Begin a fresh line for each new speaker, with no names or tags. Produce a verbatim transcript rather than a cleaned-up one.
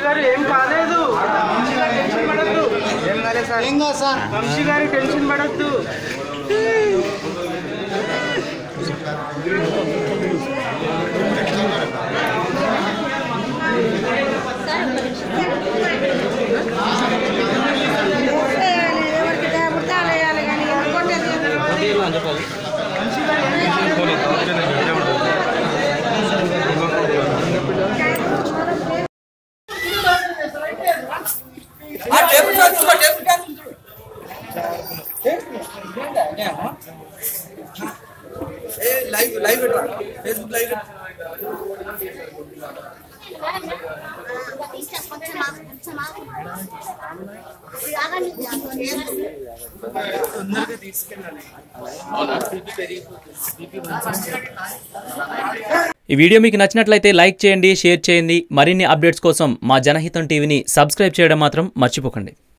గారు ఏం కాలేదు, వంశీ గారు టెన్షన్ పడద్దు. ఏం కాలేదు సార్, ఏం కాదు సార్, వంశీ గారు టెన్షన్ పడద్దు.
लाइव लाइव फेसबुक लाइव
ఈ వీడియో మీకు నచ్చినట్లయితే లైక్ చేయండి, షేర్ చేయండి. మరిన్ని అప్డేట్స్ కోసం మా జనహితం టీవీని సబ్స్క్రైబ్ చేయడం మాత్రం మర్చిపోకండి.